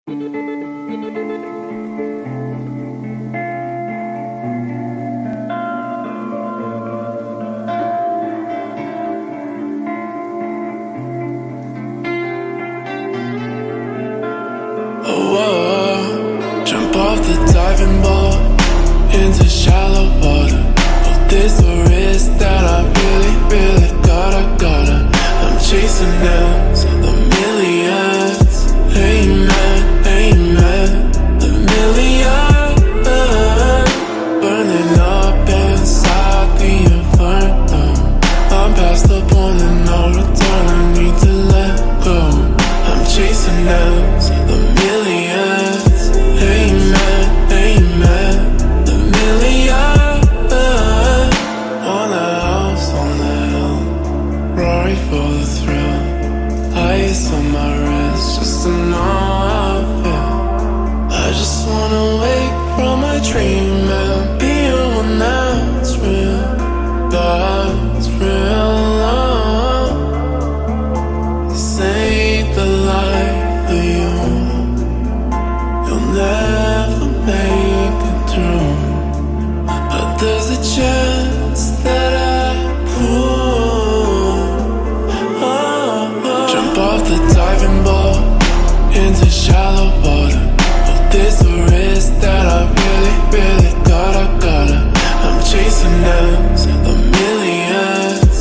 Whoa, jump off the diving board into shallow water. Oh, this a risk that I really gotta. I'm chasing ends of the millions. Amen, the millions. Burning up inside the inferno. I'm past the point of no return, I need to let go. I'm chasing ends of the millions. Amen, the millions. On a house on the hill, Rory for the thrill. Ice on my wrist, just to know how I feel. I just wanna wake from my dream and be one that's real. That's real. This ain't the life for you. You'll never make it through, but there's a chance that I pull. Jump off the diving board into shallow water. Oh, this a risk that I really gotta. I'm chasing ends of the millions.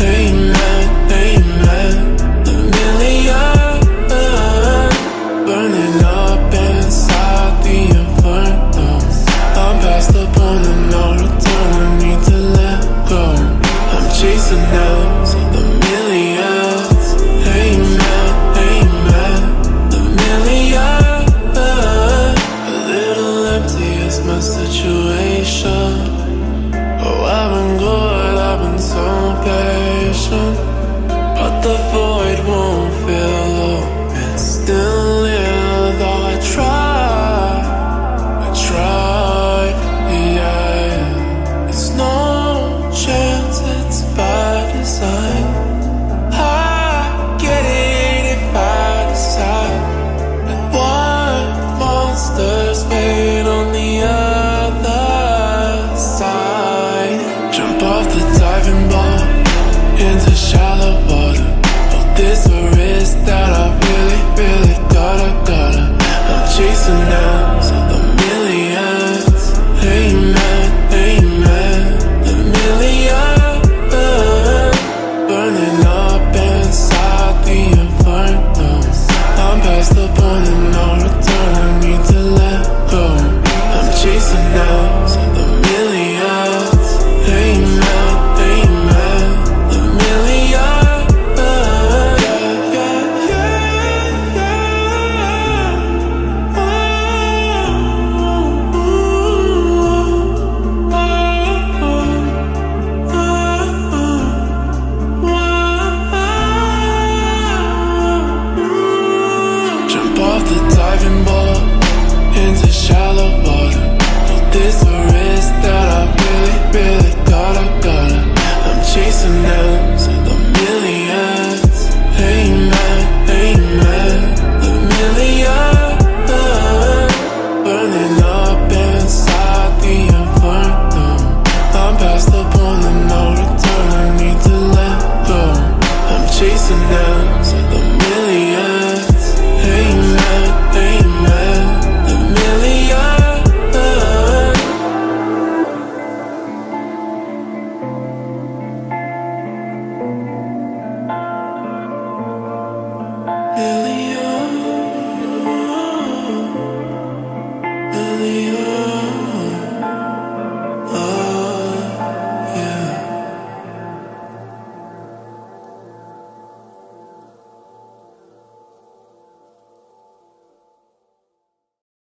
Amen, the millions. Burning up inside the inferno. I'm past the point of no return, I need to let go. I'm chasing ends of the millions. Amen, the millions. A little empty is my situation. Oh, I've been good, I've been so patient, but the void won't fill up. It's still here, though I tried, yeah. It's no chance, it's by design. I get it if I decide that one monster's wait on the other side. Jump off the diving board into shallow water. Oh, this a risk that I really gotta. I'm chasing ends of the millions. Amen, the millions. Burning up inside the inferno. I'm past the point of no return, I need to let go. I'm chasing ends of the millions. Amen, the millions. Jump off the diving board into shallow water. Oh, this a risk that I really gotta. I'm chasing ends of the millions.